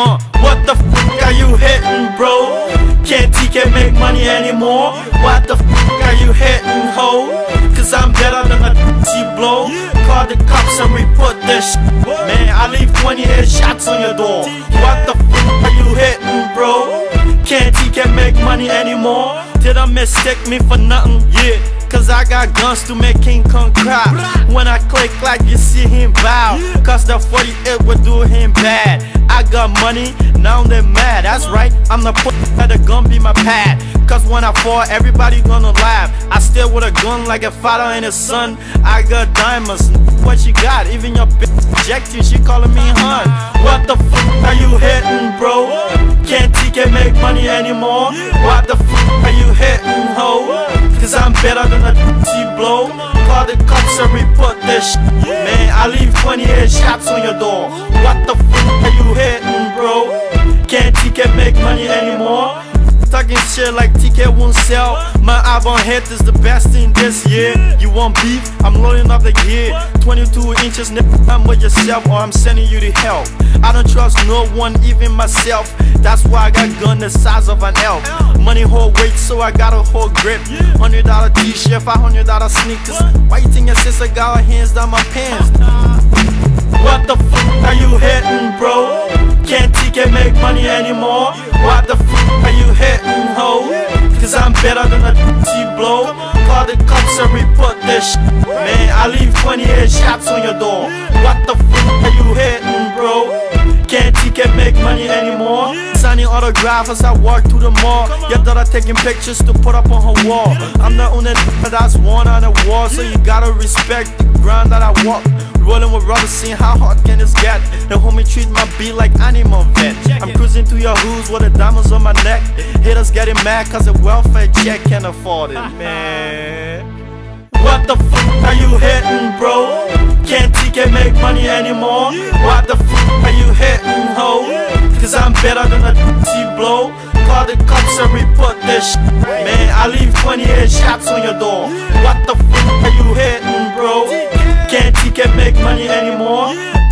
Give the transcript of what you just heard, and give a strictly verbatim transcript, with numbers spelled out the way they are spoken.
Uh, what the fuck are you hitting, bro? Can't T K make money anymore? What the fuck are you hitting, ho? Cause I'm better than a T blow. Call the cops and report this shit. Man, I leave twenty headshots on your door. What the fuck are you hitting, bro? Can't T K make money anymore? Did I mistake me for nothing? Yeah, cause I got guns to make King Kong cry. When I click like you see him bow, cause the forty-eight would do him bad. I got money, now they're mad. That's right, I'm the put that the gun be my pad. Cause when I fall, everybody gonna laugh. I still with a gun like a father and a son. I got diamonds, what you got? Even your bitch reject you, she calling me hun. What the fuck are you hitting, bro? Can't T K make money anymore? What the fuck are you hitting, ho? Cause I'm better than a T blow. Call the cops and report this shit. Man, I leave twenty headshots on your door. What the fuck are you hitting, bro? Can't T K make money anymore? Talking shit like T K won't sell. My album hit is the best in this year. You want beef? I'm loading up the gear. Twenty-two inches, nigga, I'm with yourself, or I'm sending you to hell. I don't trust no one, even myself. That's why I got gun the size of an elf. Money hold weight, so I got a whole grip. Hundred dollar t-shirt, five hundred dollar sneakers. Why you think your sister got her hands down my pants? What the fuck are you hitting, bro? Can't T K make money anymore? What the fuck are you hitting, ho? Cause I'm better than a T blow. Call the cops and report this shit. Man, I leave twenty headshots on your door. What the fuck are you hitting, bro? Can't T K make money anymore? Signing autographs as I walk through the mall. Your daughter taking pictures to put up on her wall. I'm the only that's one on the wall, so you gotta respect the ground that I walk. Rolling with brothers, seeing how hard can this get. The homie treat my beat like animal vet. I'm cruising through your hoods with the diamonds on my neck. Haters getting mad cause the welfare check can't afford it, man. What the fuck are you hitting, bro? Can't T K make money anymore? What the fuck are you hitting, ho? Cause I'm better than a T blow. Call the cops and report this shit. Man, I leave twenty headshots on your door. What the fuck are you hitting, bro? Can't T K make money anymore?